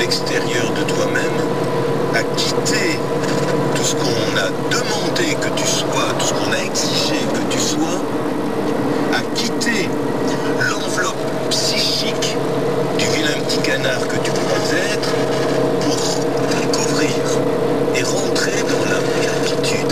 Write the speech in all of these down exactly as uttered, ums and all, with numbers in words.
l'extérieur de toi-même, à quitter tout ce qu'on a demandé que tu sois, tout ce qu'on a exigé que tu sois, à quitter l'enveloppe psychique du vilain petit canard que tu pourrais être pour découvrir et rentrer dans la béatitude.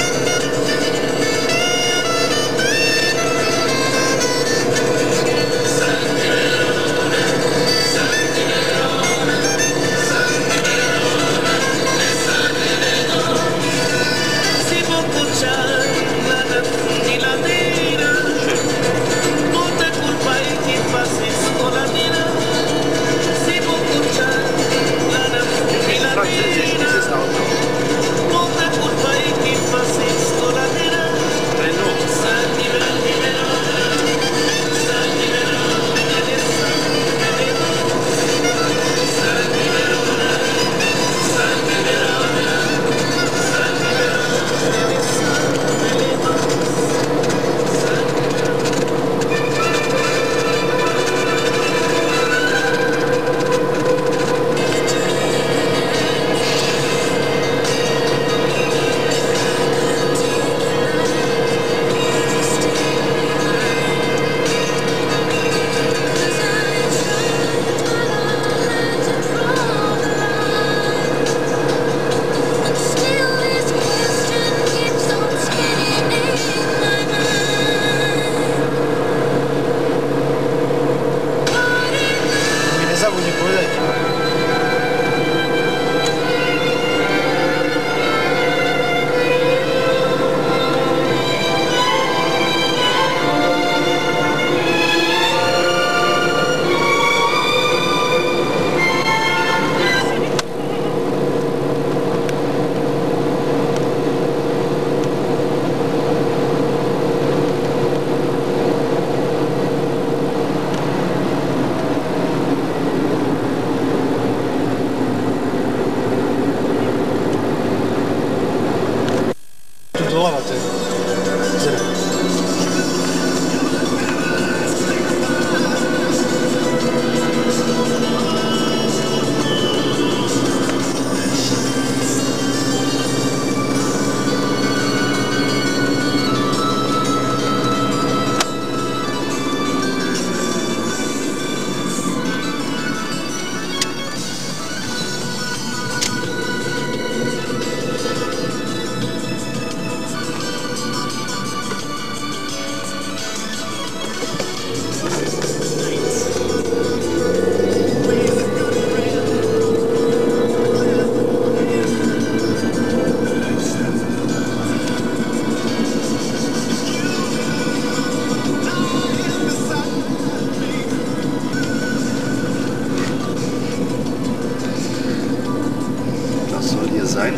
Sein.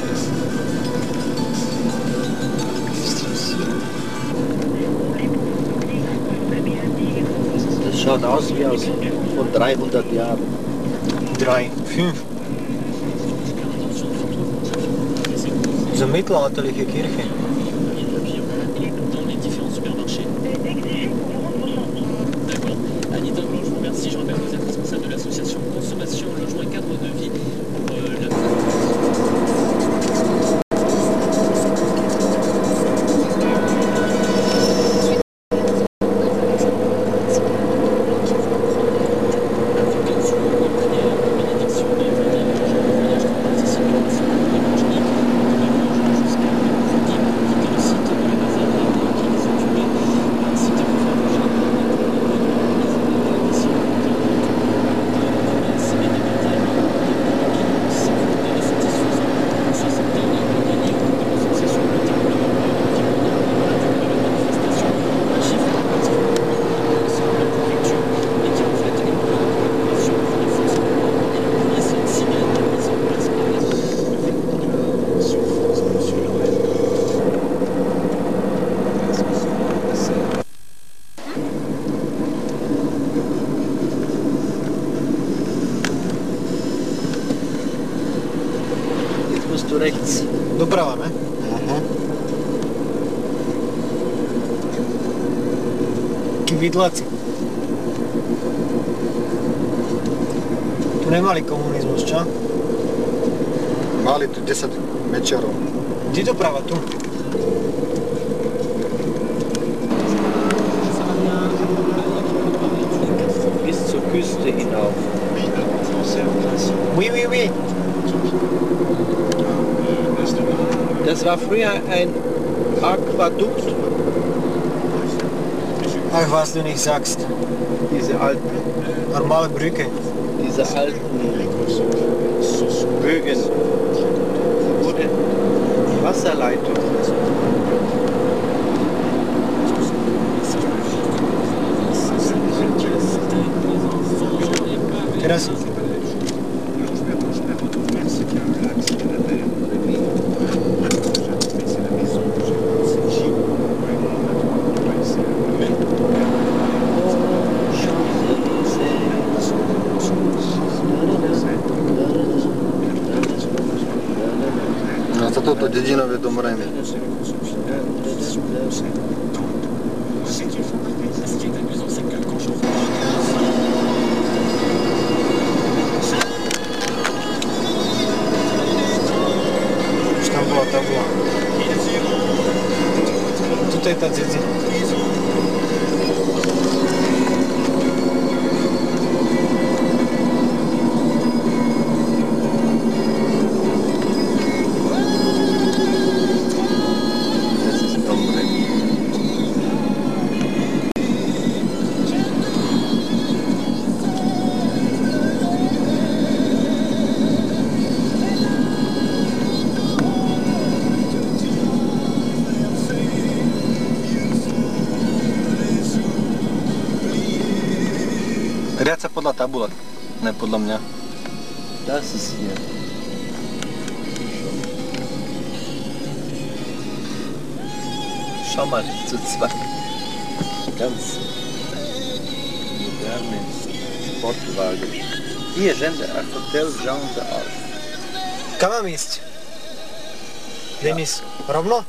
Das schaut aus wie aus von dreihundert Jahren. Drei, fünf. So mittelalterliche Kirche. Du rechts. Doprava, ne? Aha. Vidlaci. Tu nemali komunizmus, čo? Mali tu desať mečiarov. Kde doprava tu? Bis zur Küste hinauf. Oui, oui, oui. Das war früher ein Aquädukt. Ach, was du nicht sagst. Diese alten, Normale Brücke. diese alten Bögen. Wurde Wasserleitung. Teraz No za touto dedinou je dom Rémy. už tam bola tabula. Tuto je tá dzedzi. Das ist dom Rémy. Riad sa podľa tabule, ne podľa mňa. Das ist hier. Schau mal, zu zweit. Ganz moderne Sportwagen. Hier Gender, Hotel Jean de Arc. Kam mám ísť? Denis, rovno?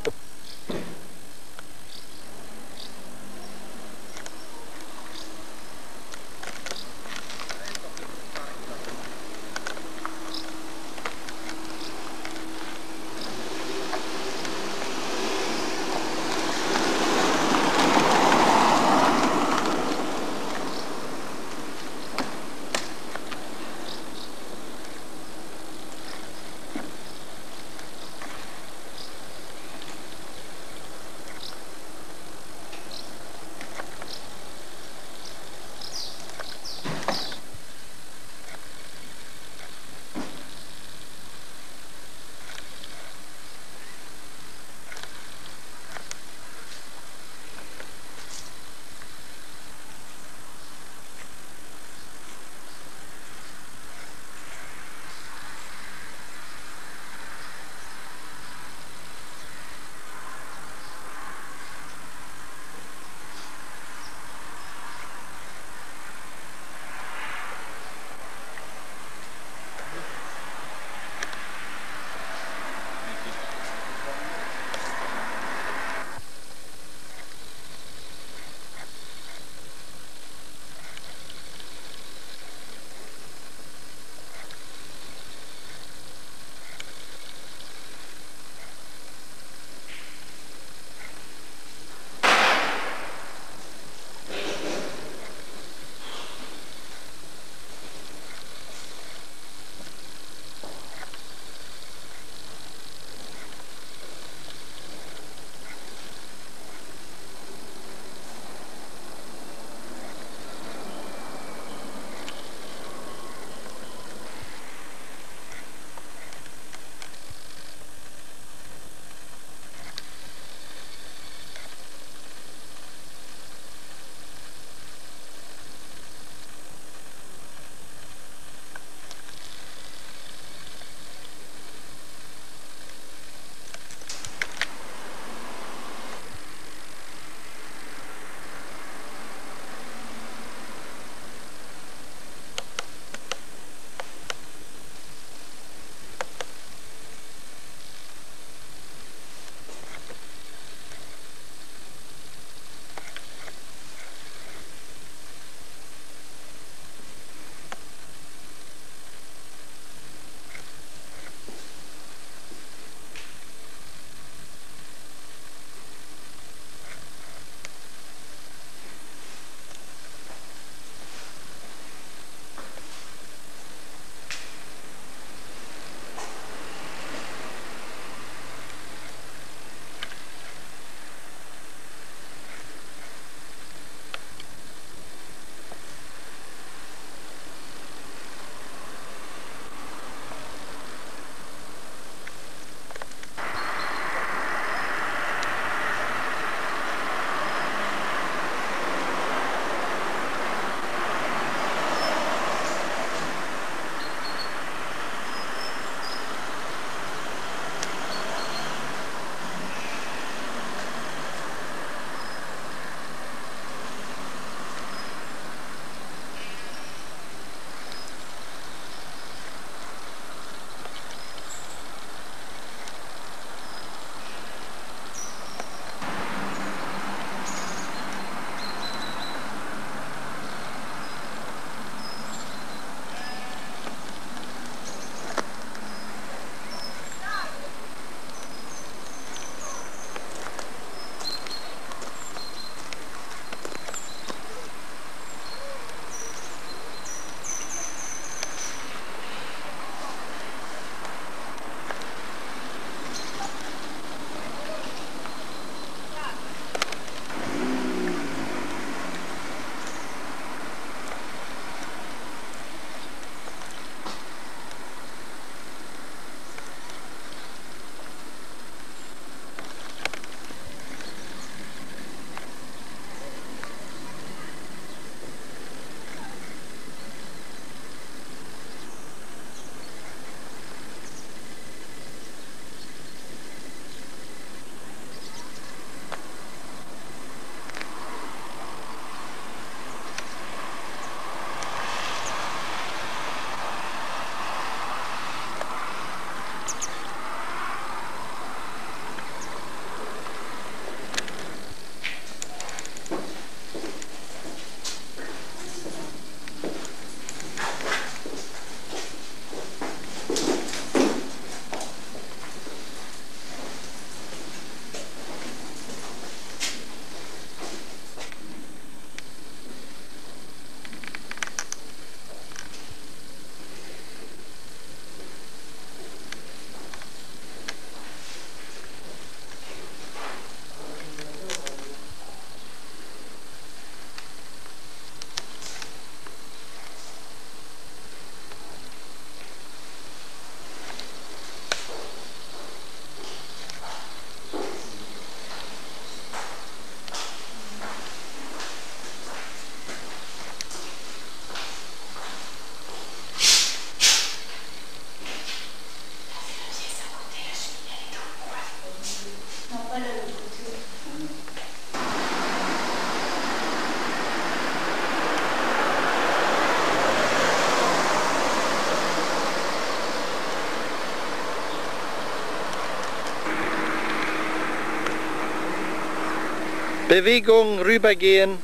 Bewegung, rübergehen.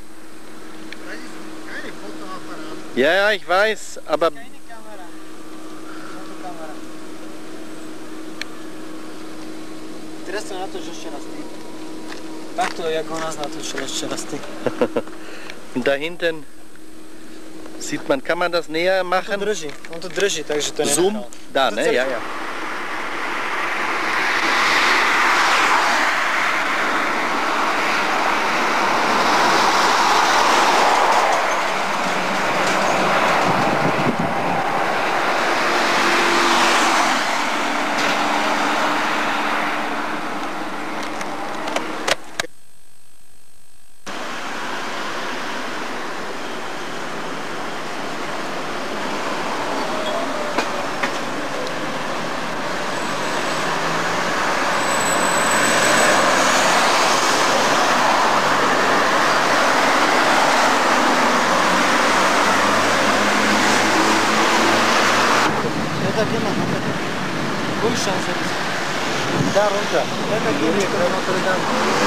Ja, ja, ich weiß, aber... Keine Kamera. Fotokamera. Teraz to natoč ešte raz ty. Takto, jak ho nás natočil ešte raz ty. Und da hinten sieht man, kann man das näher On to machen? drží, on to drží, takže to Zoom? nenechal. Da, To ne? celé- Ja, ja. Это где надо? Какой шанс есть? Da runter. Это где мне, когда Нотр-Дам?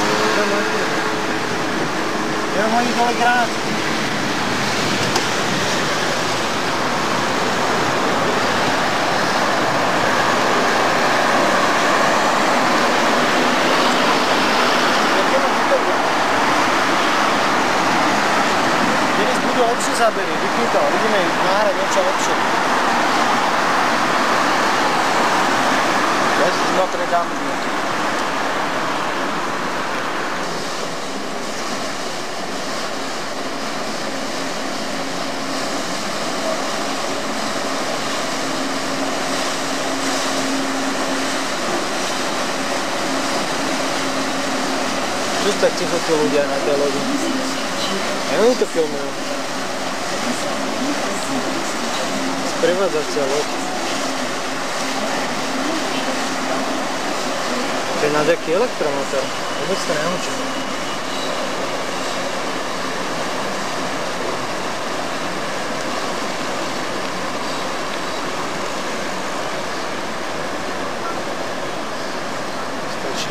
Я могу играть. Dnes budú lepšie zábery, vypni to, ideme nahrať niečo lepšie. Das ist Notre Dame. Čo sú tak ticho tí ľudia na tej lodi? A oni to filmujú. Sprevádzacia loď. To je na nejaký elektromotor. Vôbec to nenaučím. Stačí.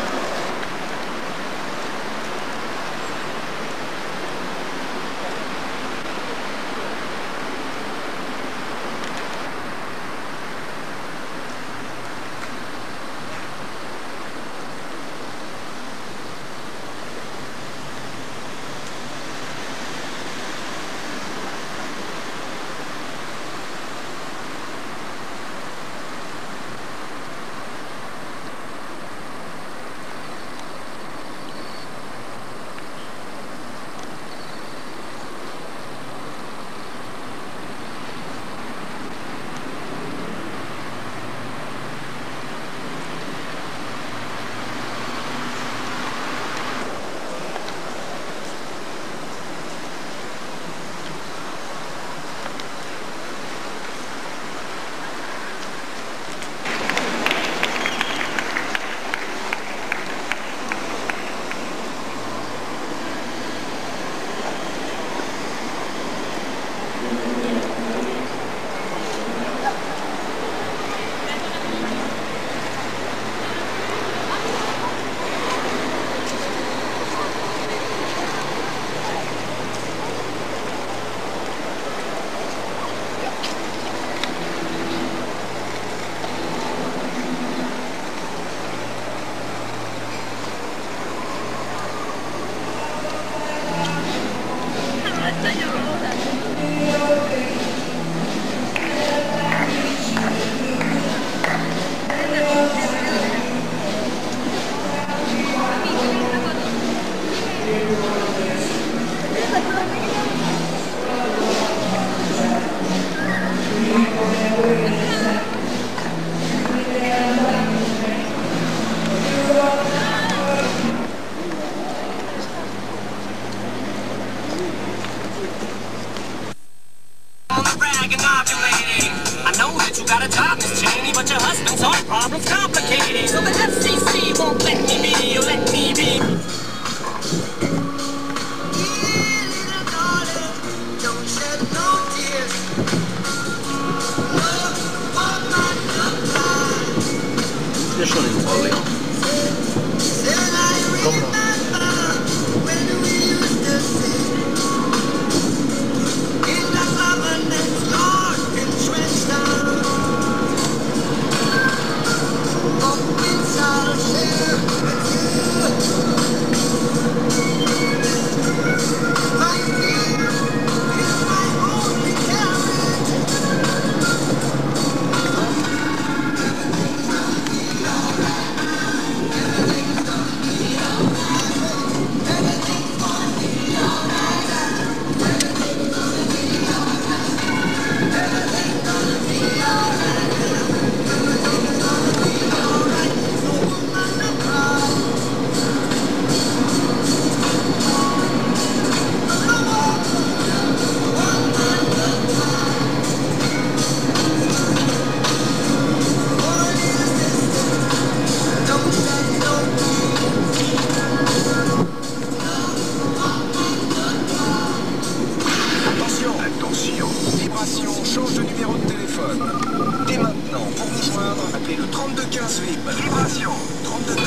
I know that you got a job, Miss Cheney, but your husband's heart problem's complicated. So the F C C won't let me be, or let me be. Ist schon in Orleans. Komm noch. trente-deux quinze V I P. Vibration. trente-deux.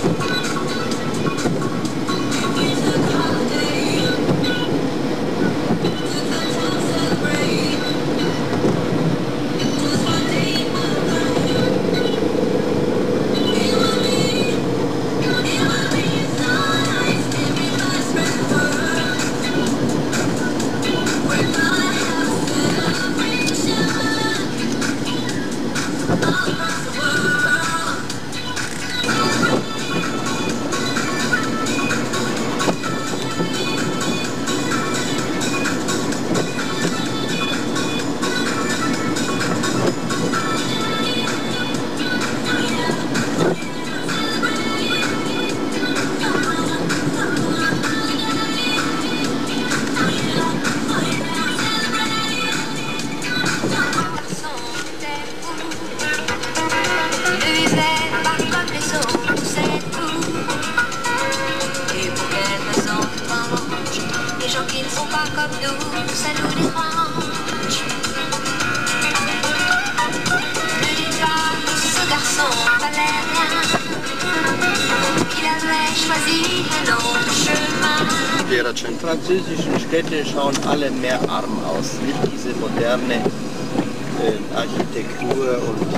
Die französischen Städte schauen alle mehr arm aus, nicht diese moderne äh, Architektur und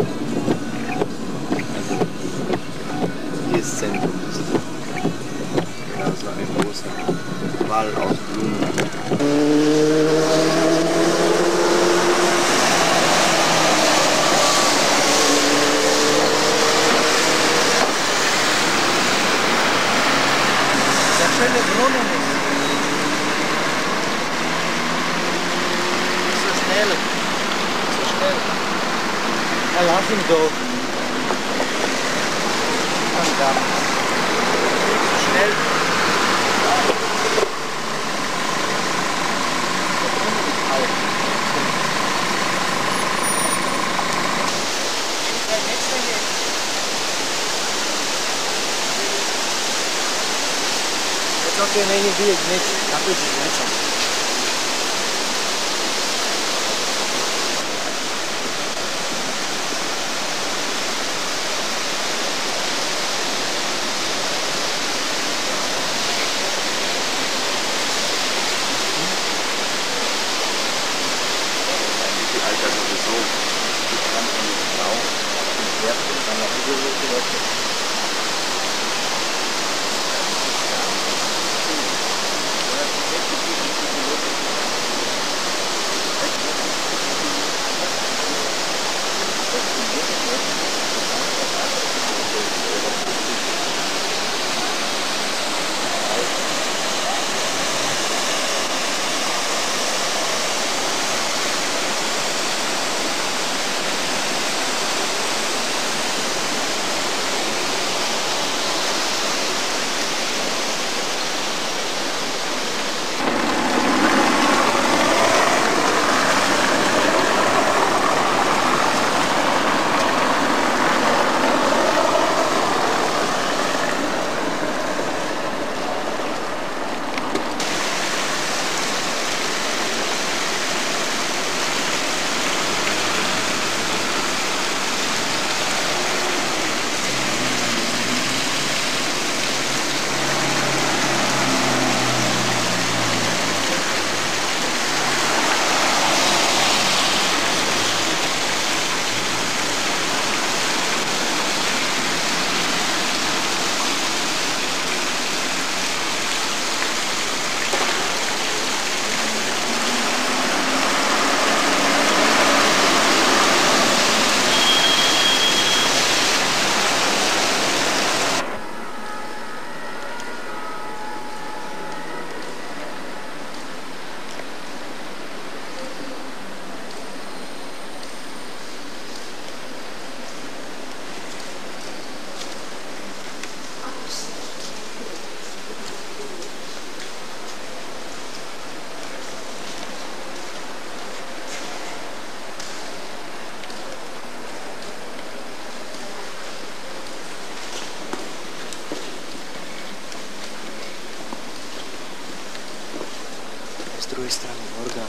also hier ist Zentrum, das ist genauso ein großer Wall aus Blumen. Schöne Brunnen ist. So schnell. So schnell. Ja, lass ihn doch. Verdammt. So schnell. Okay, meni bijeg neće, napričiš nećem. Die Alter sowieso, die kann man nicht genau, die Werte kann man überlegen. Z druhej strany orgán.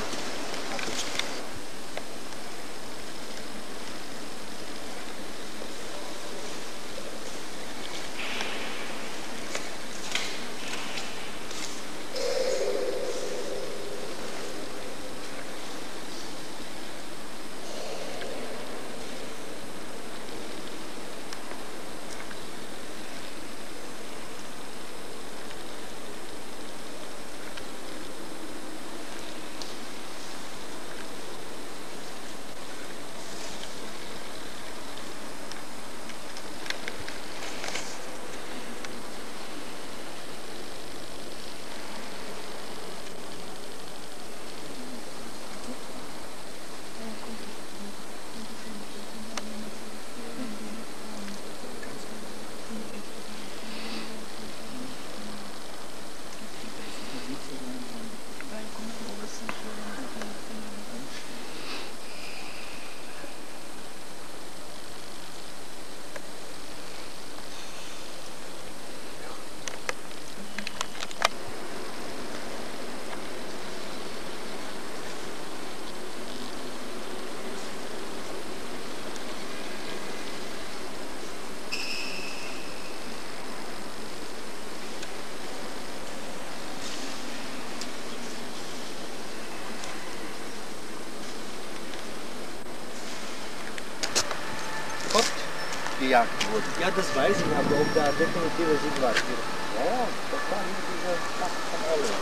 gejagt wurde. Ja, das weiß ich, aber ob da definitive Sieg war. Ja, das war hier diese Schlacht von Orleans.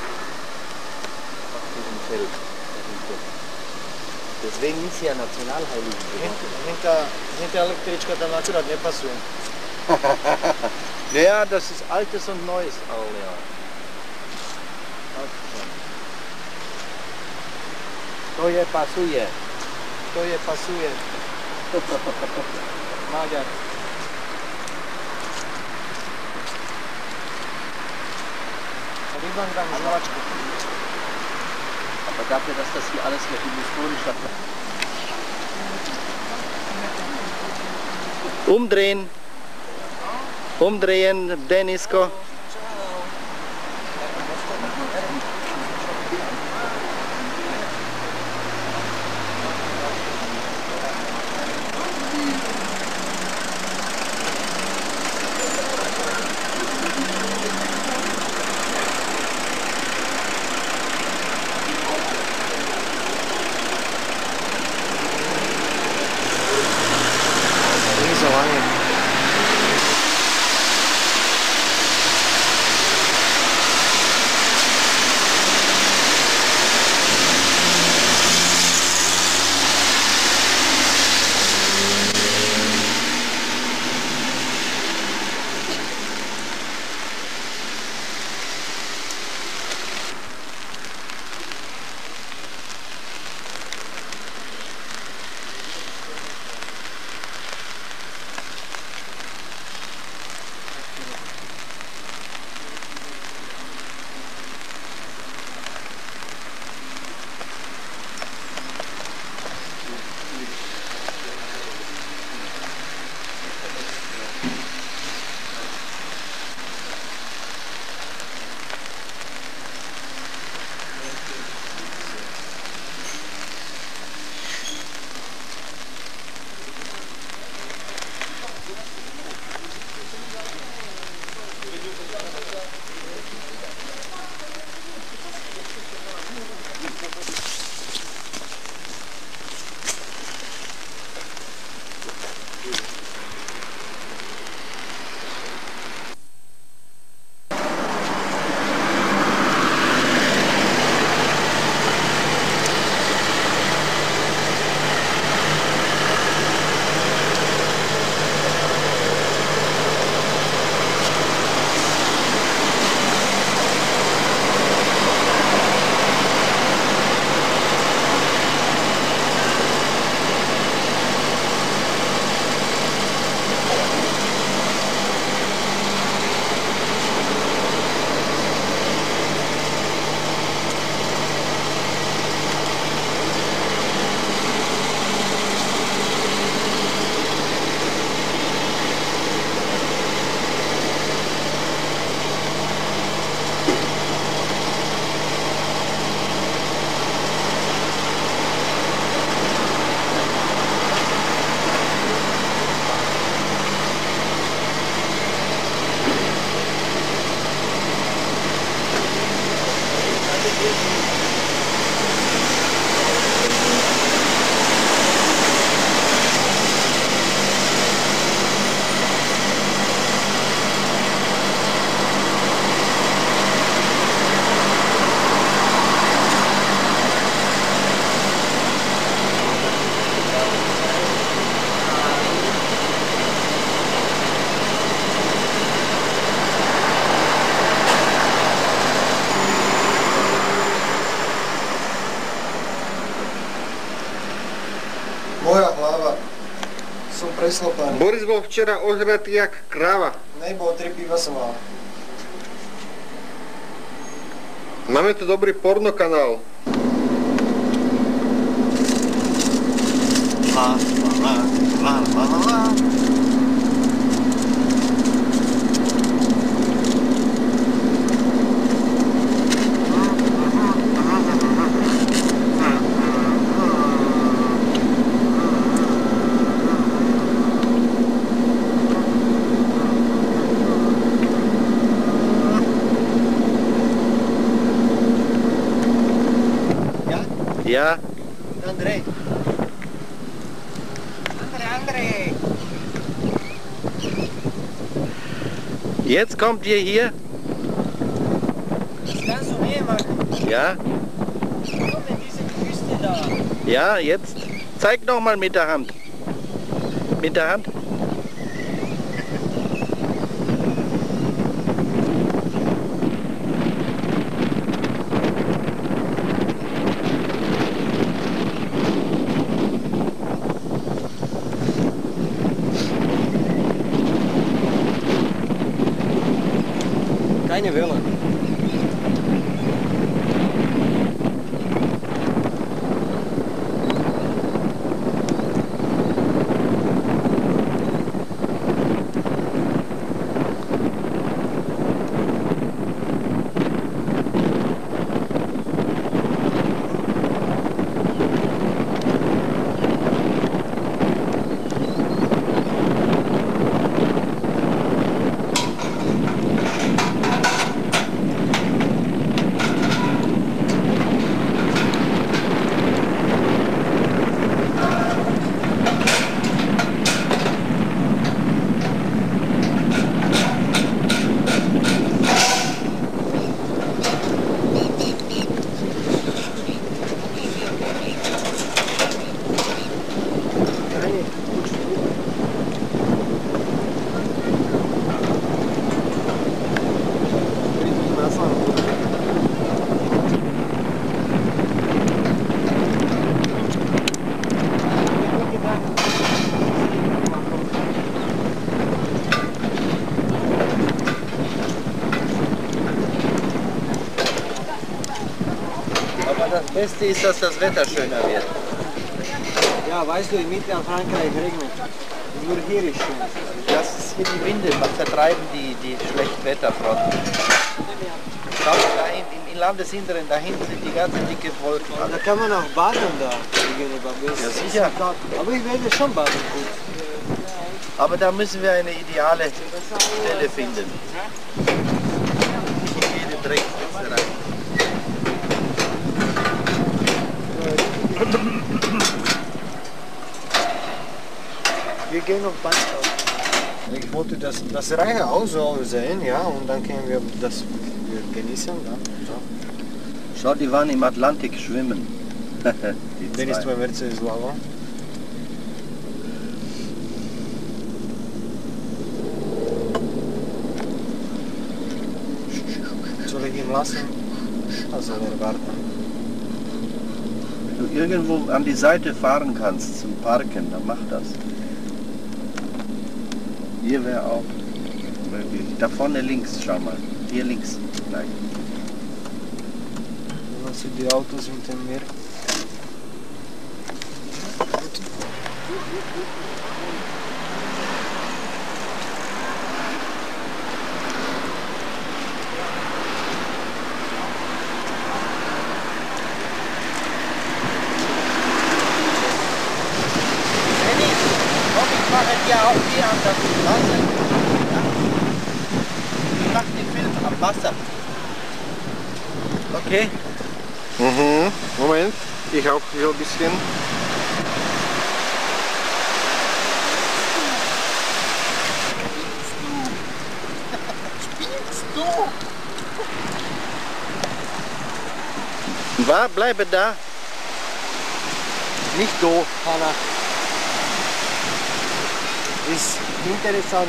Auf diesem Feld. dahinter. Deswegen ist sie ja Nationalheilige geworden. Hinter, hinter električkата akurát nepasuje. Ja, das ist Altes und Neues Orleans. To je pasuje. To je pasuje. Maďar. Riemann tam žvačku. Aber dafür, dass das hier alles mit dem historisch stattfindet. Umdrehen. Umdrehen, Denisko. Moja hlava. Som preslopaný. Boris bol včera ožratý jak kráva. Nebol, tri piva som mal. Máme tu dobrý porno kanál. La, la, la, la, la, la. Ja. Andrej. Andrej, Andrej. Jetzt kommt ihr hier. Das kannst du nicht machen. Ja, Komm in diese Küste da. ja, jetzt. Zeig noch mal mit der Hand. Mit der Hand. Keine Welle. Das Beste ist, dass das Wetter schöner wird. Ja, weißt du, in Mittelfrankreich regnet. Nur hier ist schön. Das ist hier die Winde, man vertreiben die, die schlechten Wetterfronten. Schau da in, im Landesinneren, da hinten sind die ganzen dicke Wolken. Da kann man auch baden da gegenüber. Ja, sicher. Aber ich werde schon baden gut. Aber da müssen wir eine ideale Stelle finden. Nicht in jede Dreckspitze rein. Wir gehen auf Bandau. Ich wollte das, das Reihe auch so sehen, ja, und dann können wir das genießen. Ja. So. Schau, die waren im Atlantik schwimmen. Die Denis, zwei. твоя версия излага. Soll ich ihn lassen? Also er warten. Wenn du irgendwo an die Seite fahren kannst zum Parken, dann mach das. Hier wäre auch möglich. Da vorne links, schau mal. Hier links gleich. Man sieht die Autos hinter mir. Ich mache ja auch hier an der Straße. Ich mache den Film am Wasser. Okay? Mhm. Moment, ich auch so ein bisschen. Spielst du? War, bleibe da. Nicht do. Hanna. Ist interessant.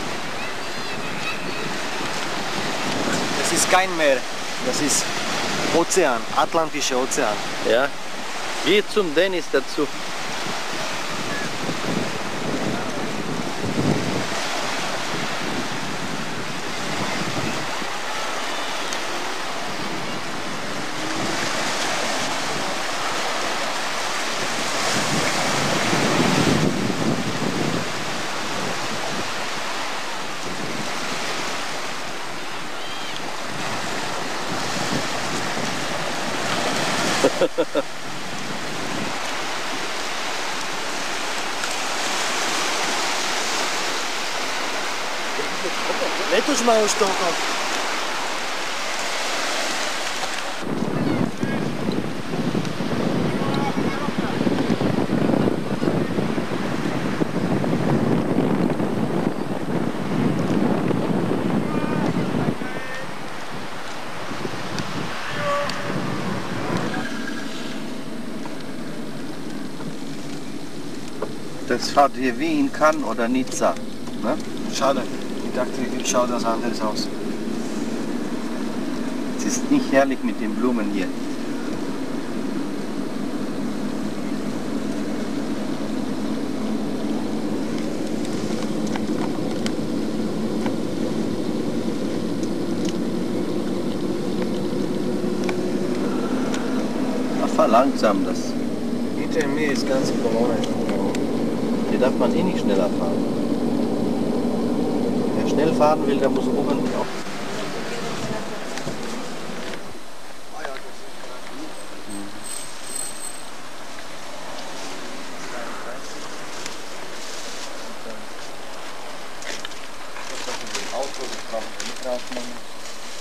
Das ist kein Meer. Das ist Ozean, Atlantischer Ozean. Ja. Geh zum Dennis dazu. Letos mają sztuką. Das schaut hier wie in Cannes oder Nizza. Ne? Schade. Ich dachte, jetzt schaut das anders aus. Es ist nicht herrlich mit den Blumen hier. Fahr langsam, das. Hinter mir ist ganz Bologna. Hier darf man eh nicht schneller fahren. Wer schnell fahren will, der muss oben auch. Auto, das brauchen wir nicht rausmachen.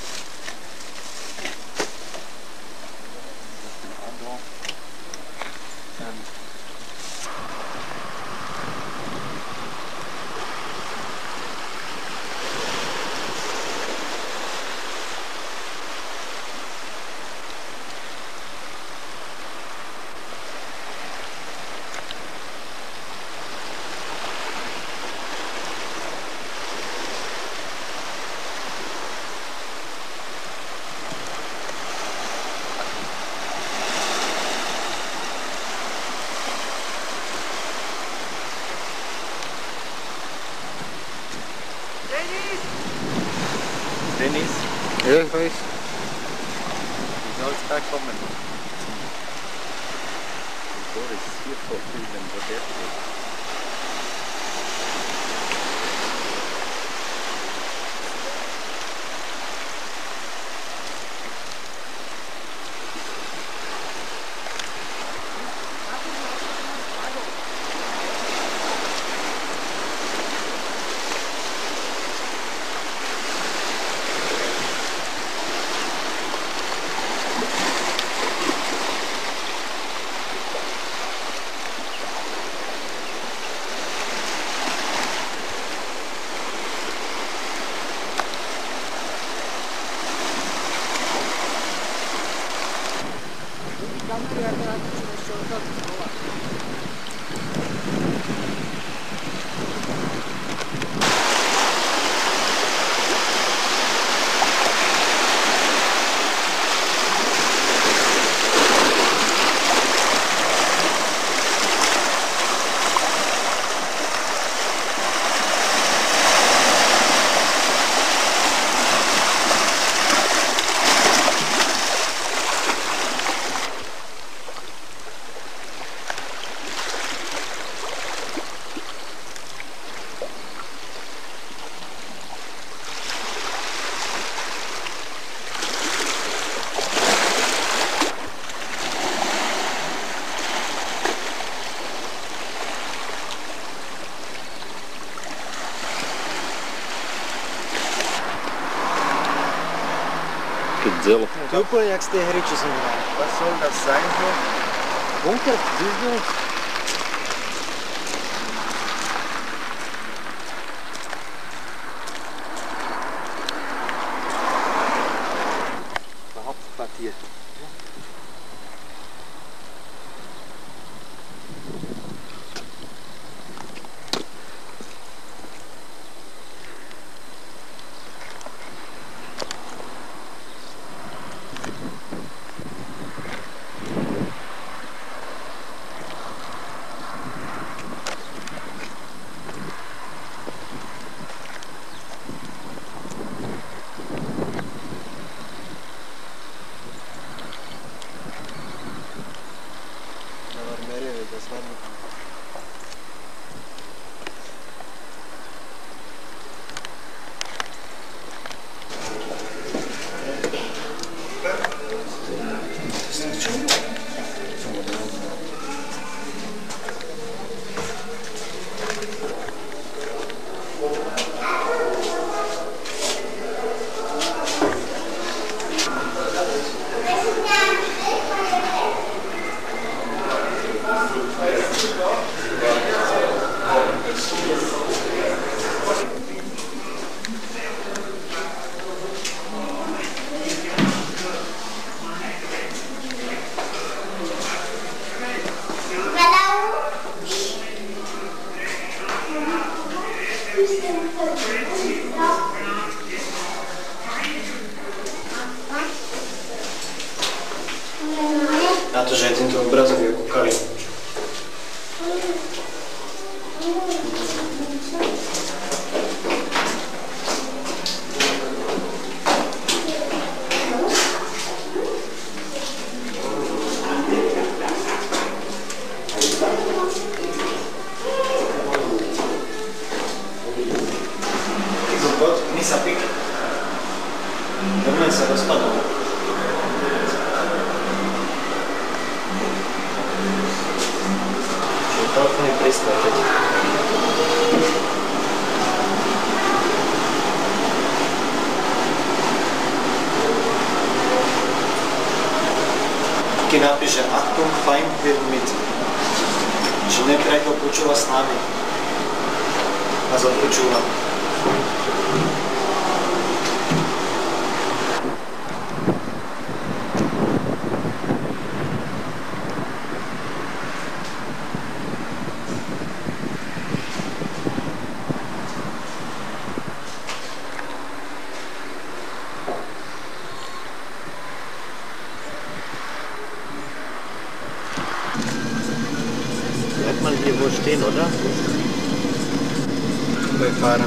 Dennis, Ja, ich weiß. du sollst da kommen. Boris, hier vorfilmen, wo der steht. Zelf. Tupel, jak ste hriče sem dal. Was soll das sein hier? Bunker, Düsel. Hauptquartier. Na to, že aj tento obrazok je kúkali. Misa pik. Normálne sa rozpadol. Čiže trochu mi pristať teď. Keď napíše Achtung, Feind wird mit. Čiže nepriateľ počúva s nami. Nás odpočúva. Bleibt man hier wohl stehen, oder? Bei Fahren.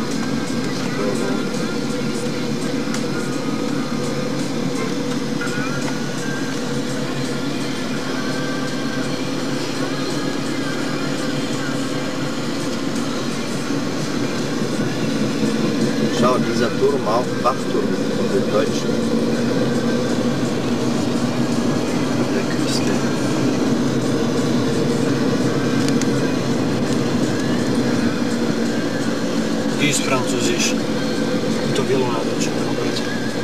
Schau, dieser Turm auch, Wachturm von den Deutschen. An der Küste. Iz Francúziš. To bylo natočené obrať.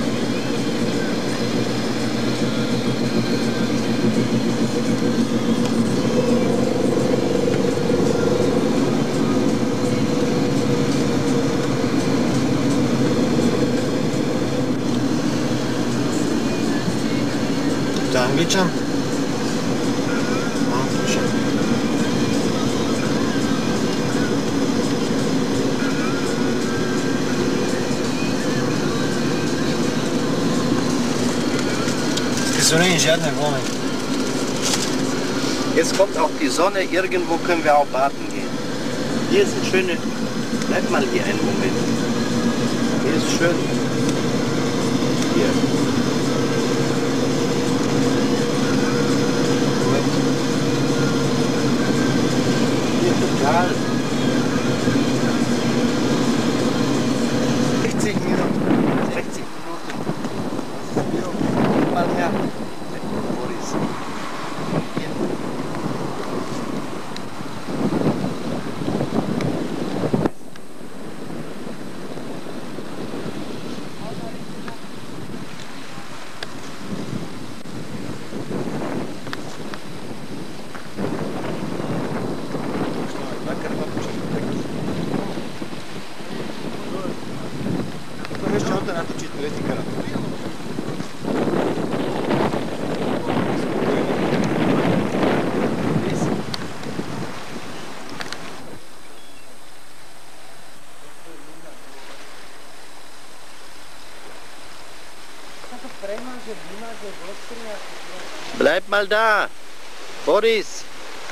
To je Angličan? No, však. So nicht žiadne vlny. Jetzt kommt auch die Sonne, irgendwo können wir auch baden gehen. Hier ist ein schöne, bleib mal hier einen Moment. Hier ist schön. Hier. Moment. Hier total. sechzig Minuten. sechzig Minuten. Mal her. Boris. Hier. Jeszcze auto natočiť tretíkrát. Bleib mal da, Boris.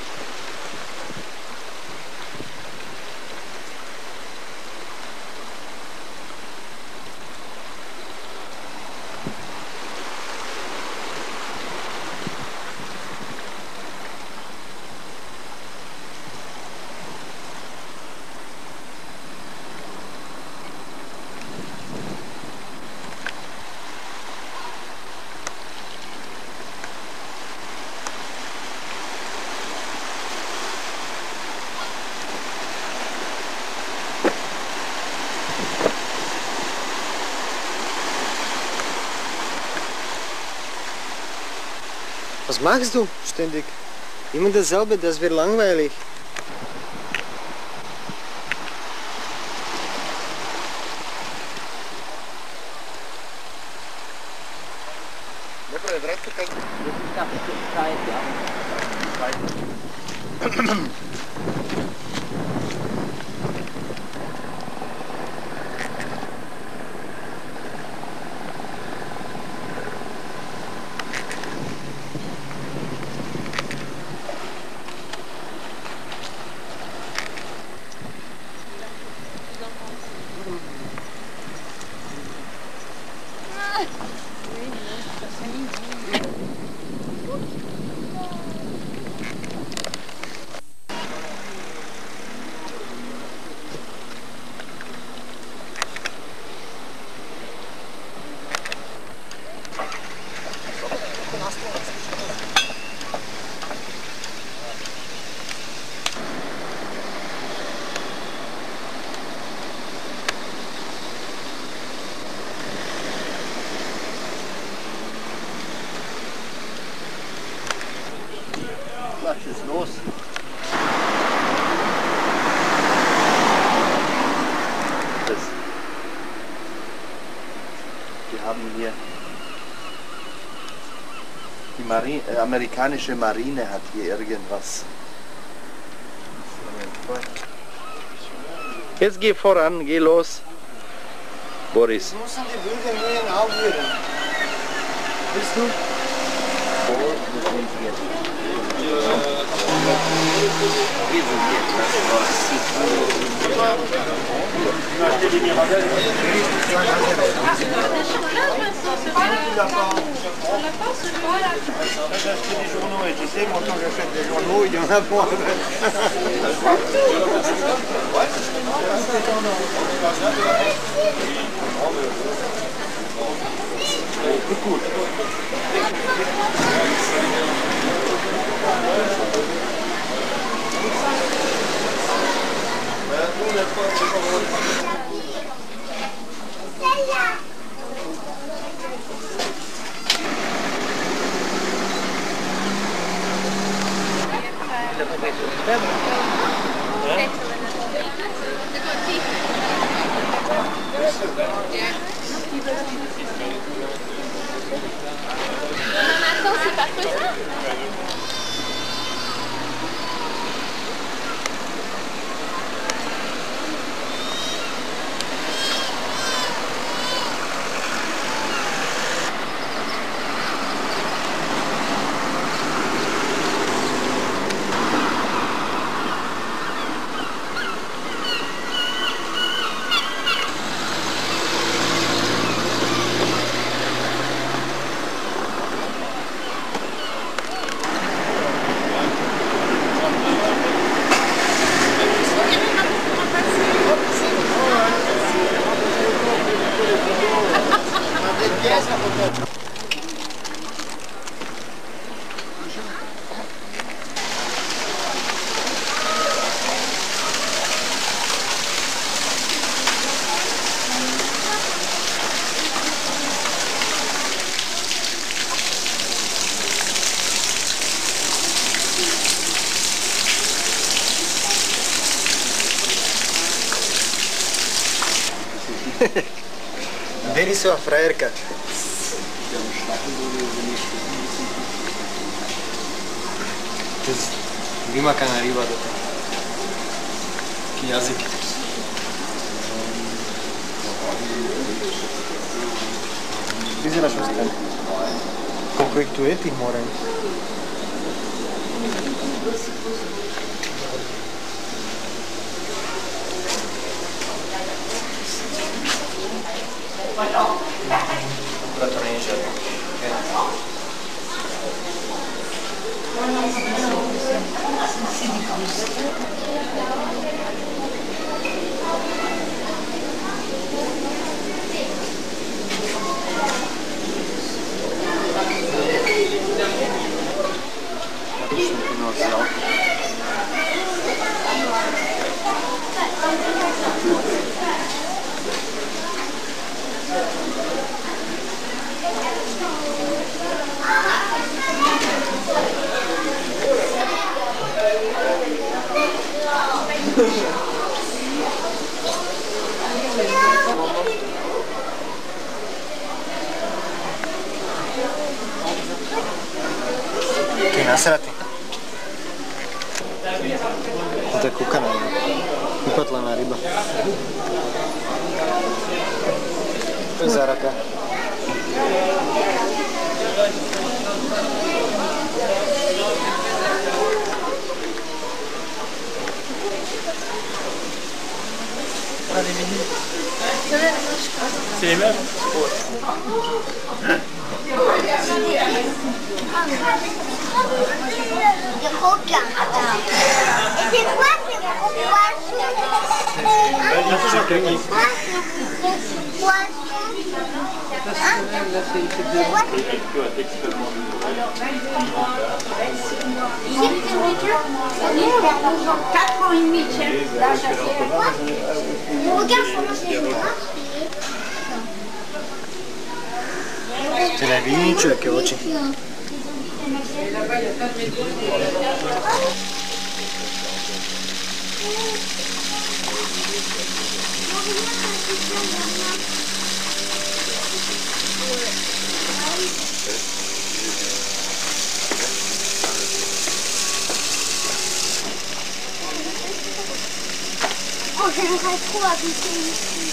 Was machst du ständig? Immer dasselbe, das wird langweilig. Was ist los? Das. Wir haben hier die Marine, äh, amerikanische Marine hat hier irgendwas. Jetzt geh voran, geh los, Boris. Wir müssen die Bürgermühlen aufhören. Bist du? Wir sind jetzt J'achète des journaux et tu sais, moi quand j'achète des journaux, il y en a pas. Attends, c'est pas faisable. Vedi sua frajerka. Vymaká na ryba do toho. Taký jazyk. Vyzeráš ostane. Koľko ich tu je tých moreň? To není žádný. Ty nasratý. To je kúkaná, upatlaná ryba. To je zaraka. C'est les mêmes. De requin. Et c'est quoi ces quatre ans et demi, tiens. Regarde comment c'est. Ty nevidíš, jaké oči. Oh, j'aimerais trop habiter ici.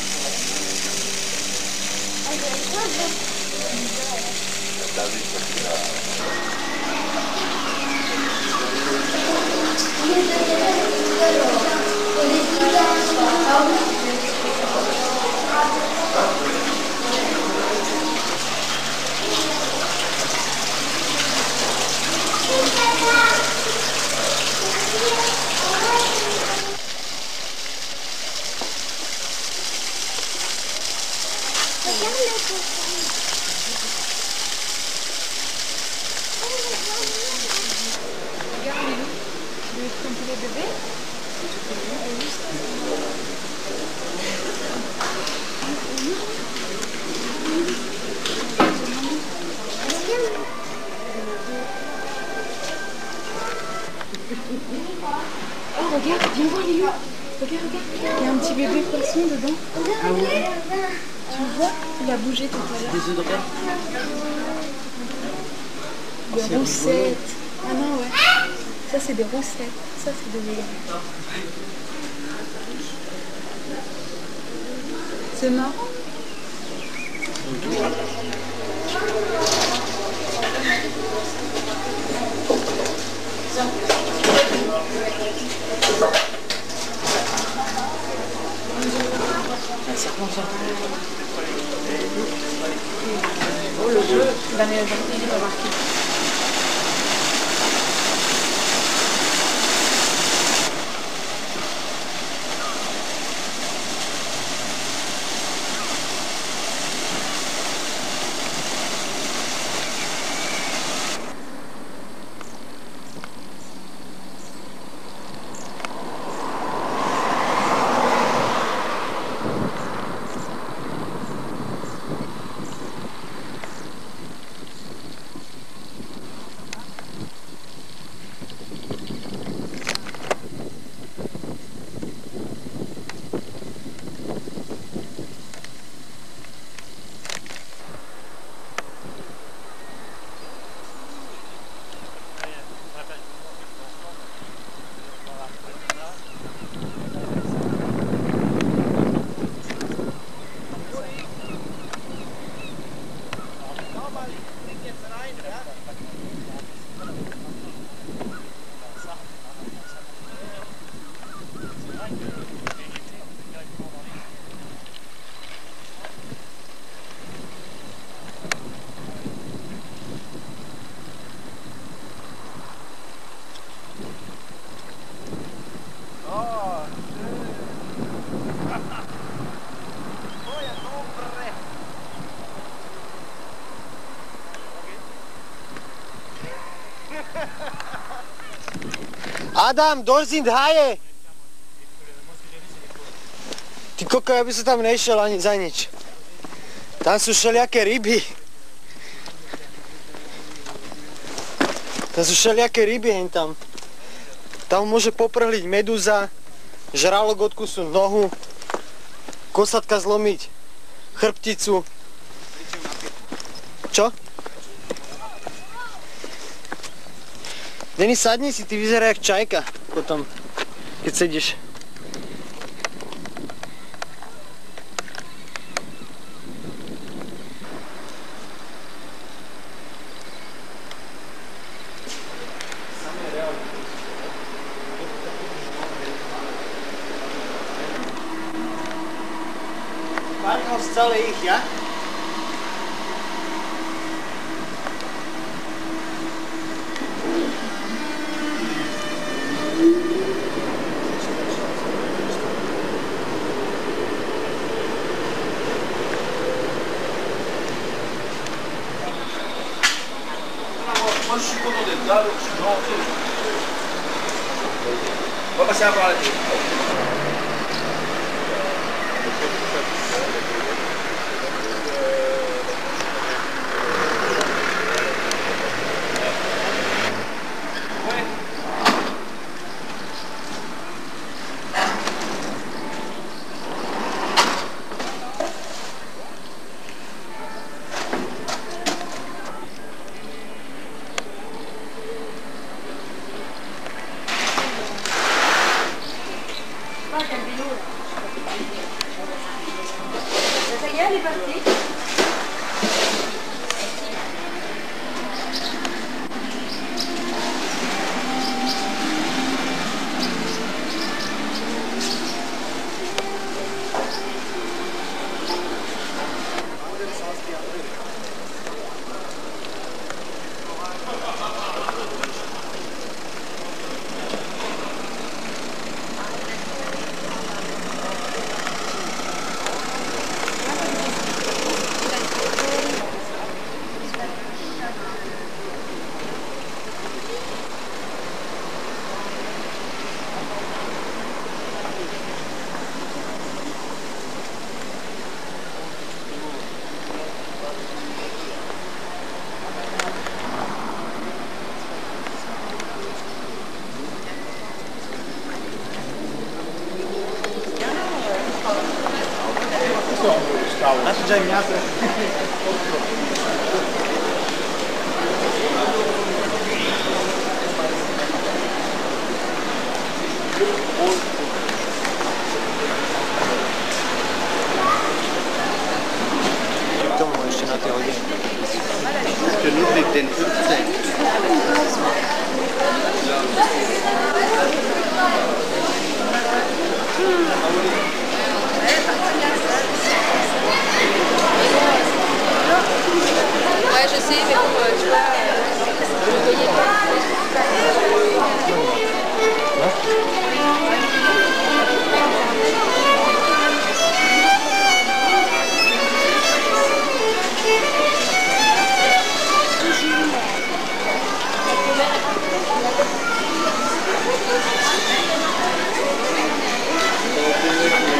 Oh, regarde, viens voir les loups. Regarde, regarde. Il y a un petit bébé poisson dedans. Ah oui. Tu le vois? Il a bougé tout à l'heure. Des œufs de reine. Des roussettes. Ah non, ouais. Ça, c'est des roussettes. Ça, c'est des végans. C'est marrant. Oh, le jeu, dans les articles, il va marquer. Adam, dort sind Haie! Ty koko, ja by som tam nešiel ani za nič. Tam sú všelijaké ryby. Tam sú všelijaké ryby hen tam. Tam môže poprhliť medúza, žralok odkusnúť nohu, kosatka zlomiť chrbticu. Čo? Denis, sadni si, ty vyzerá jak čajka potom, keď sedíš. Farmhouse celé ich, ja? Moi je suis content d'être là, donc je suis gentil. On va passer à voir la télé. Gabrielle est partie. Lascia già ignato. Tomu ještě na ty hodiny. Ještě Ludvík den fünfzehnten. Ouais, je sais, mais bon, euh, tu vois, euh, je ne voyais pas. Thank you.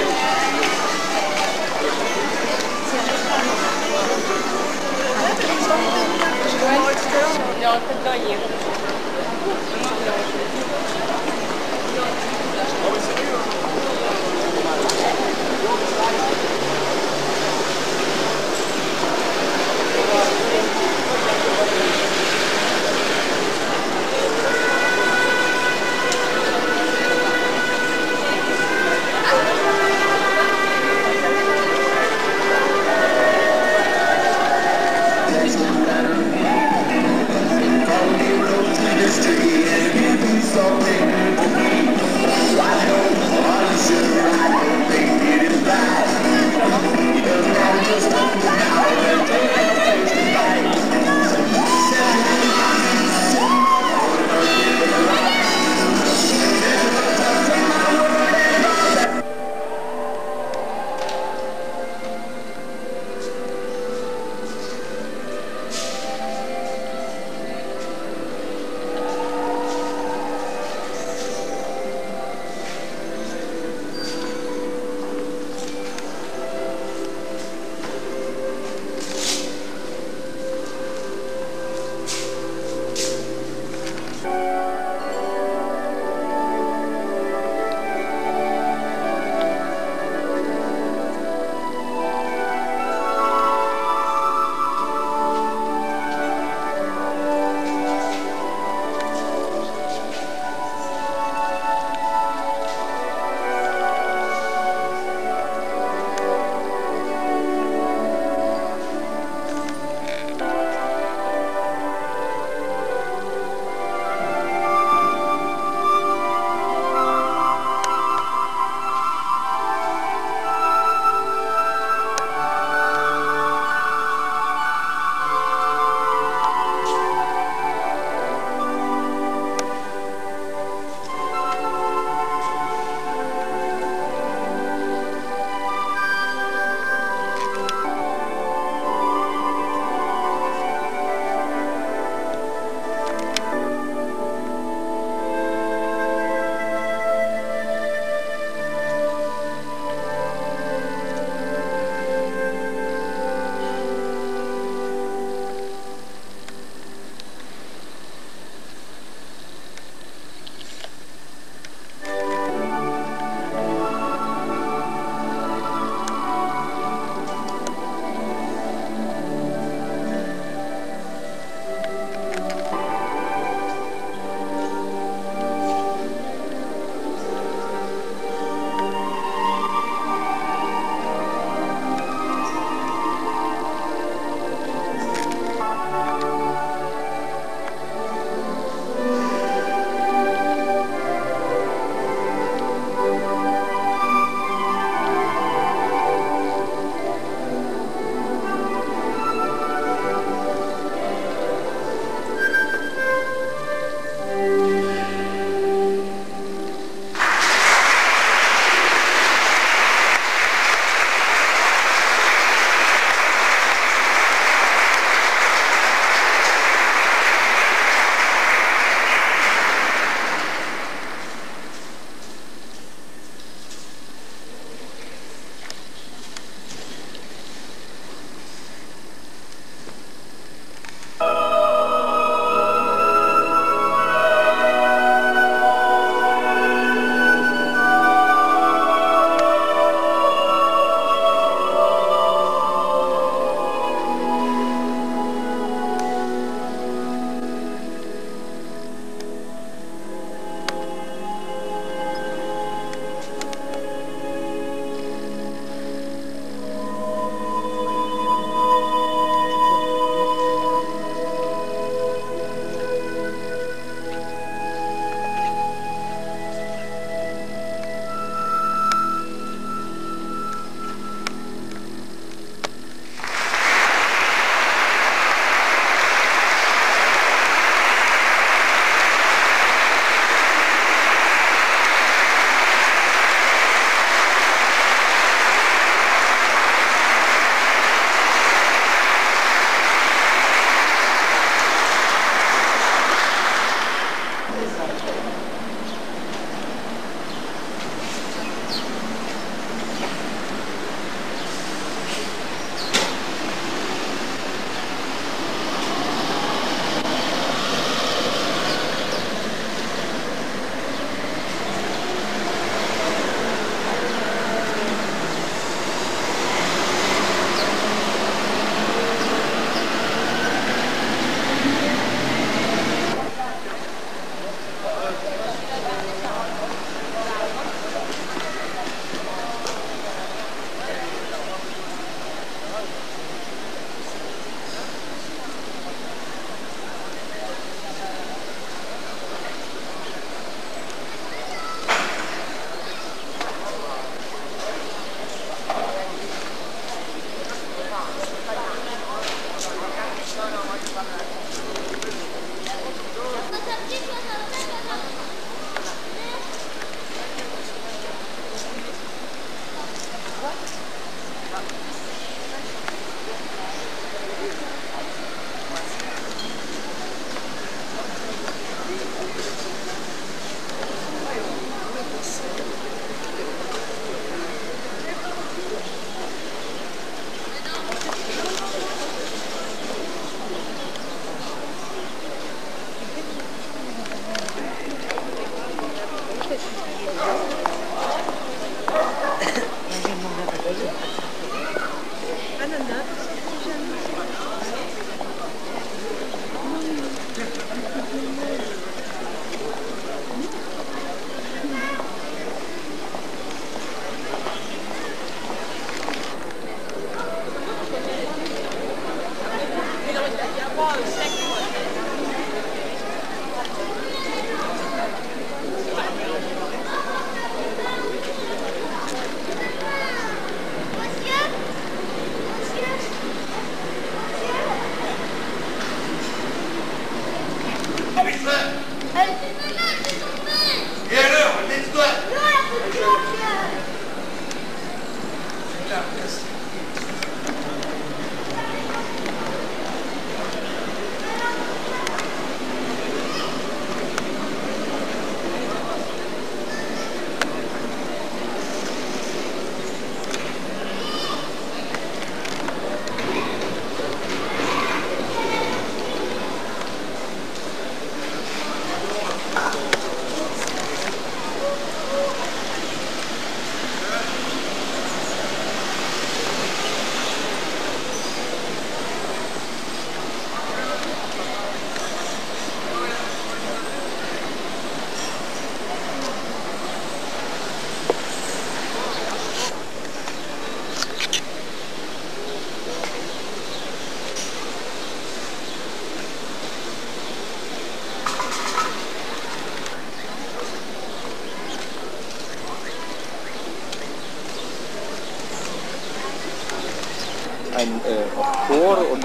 Ein äh, Chor und, und,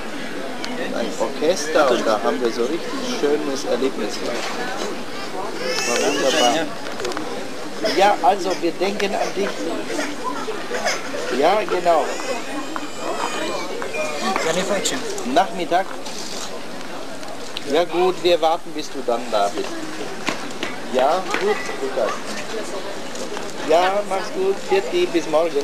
und ein Orchester und da haben wir so richtig schönes Erlebnis gehabt. War wunderbar. Ja, also wir denken an dich. Ja, genau. Nachmittag. Ja gut, wir warten, bis du dann da bist. Ja, gut, Lukas. Ja, mach's gut. Vierte, bis morgen.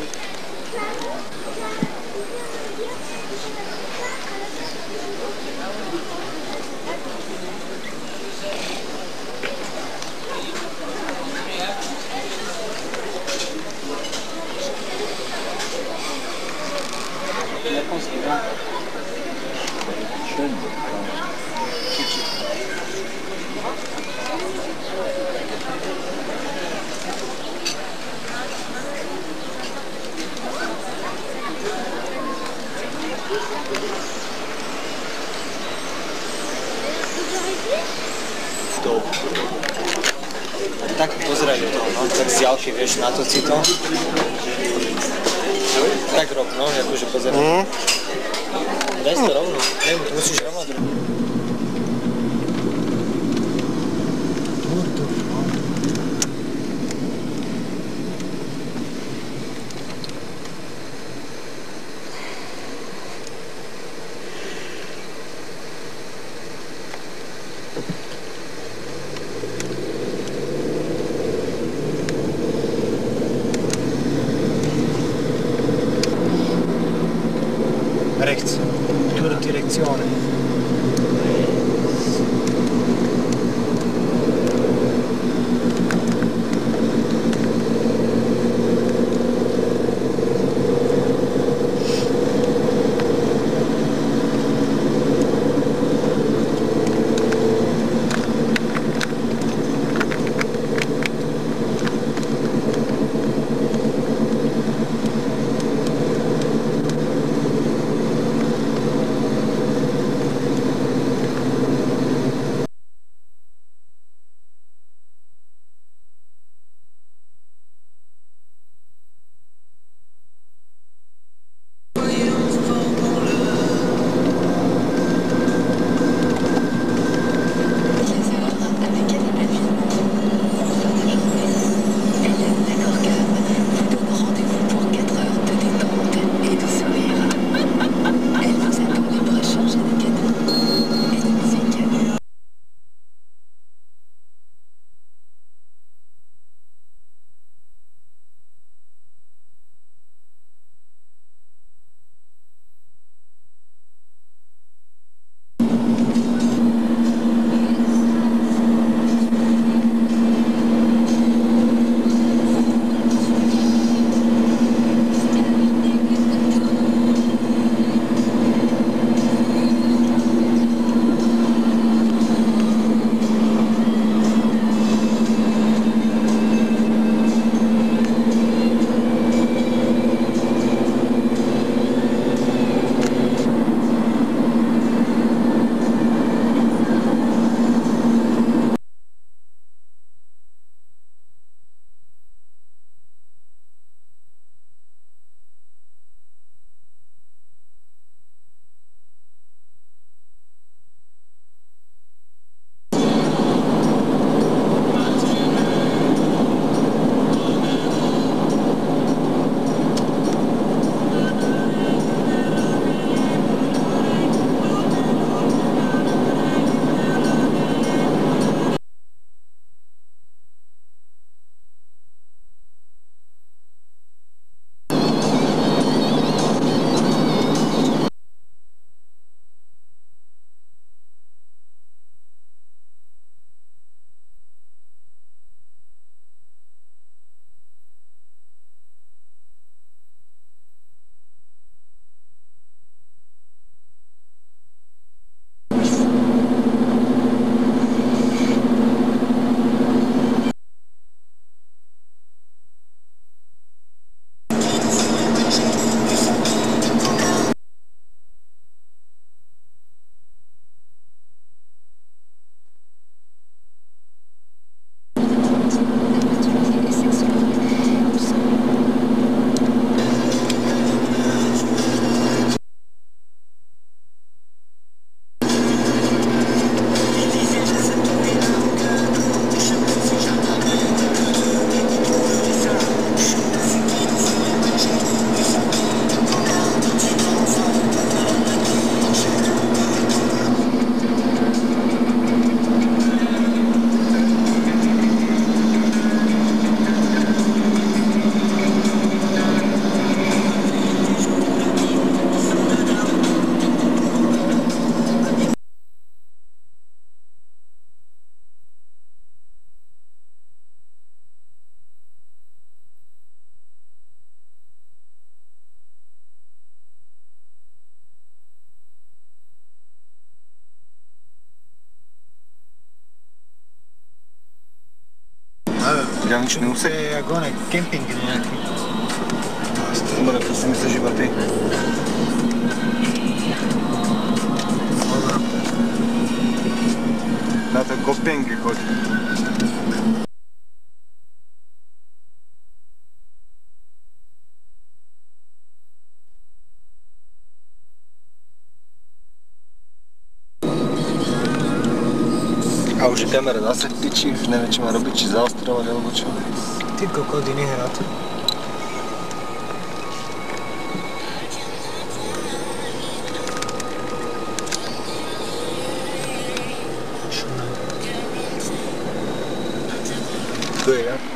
Schön. To. Tak pozeraj to, no, tak z ďalky, vieš, natočí to. Tak rob, no, akože pozeraj. Mm. Daj si to rovno, neviem, to musíš rovno robiť. Rechts, pure direzione. Ďalničný To úsek. je jak oné, kemping nejaký. Dobre, to si myslíš iba ty. Na to kopienky choď. A už je kamera zase v piči, už neviem, čo má robiť, či zaostrovať alebo čo. Ty kokody nehrať. To je ja.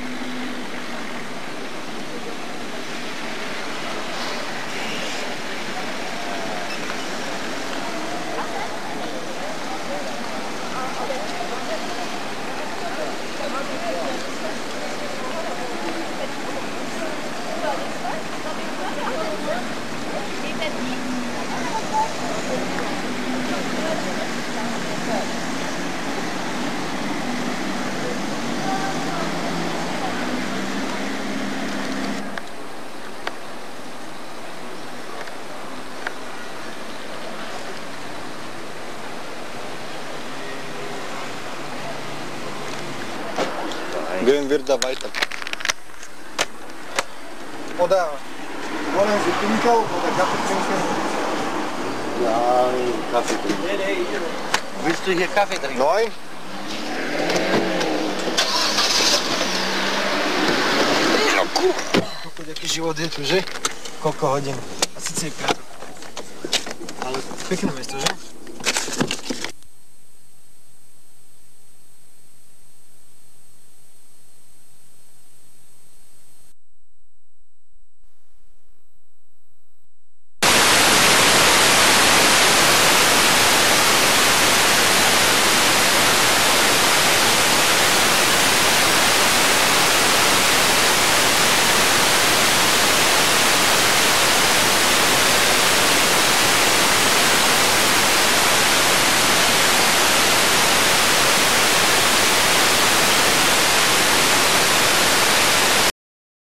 Gehen wir da weiter. Oder wollen Sie Pinkel oder Kaffee trinken? Ja, Kaffee trinken. Willst du hier Kaffee trinken? Nein. Kokod, aký život je tu, že? Koľko hodín? Asi celý piatok. Ale pekné mesto, že?